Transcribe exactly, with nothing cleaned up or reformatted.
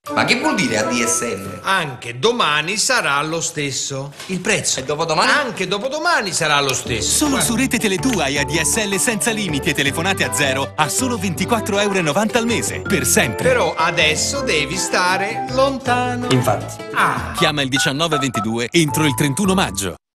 Ma che vuol dire A D S L? Anche domani sarà lo stesso. Il prezzo. E dopodomani? Anche dopodomani sarà lo stesso. Solo Guarda. su Rete Tele due hai A D S L senza limiti e telefonate a zero a solo ventiquattro e novanta euro al mese. Per sempre. Però adesso devi stare lontano. Infatti. Ah. Chiama il diciannove ventidue entro il trentuno maggio.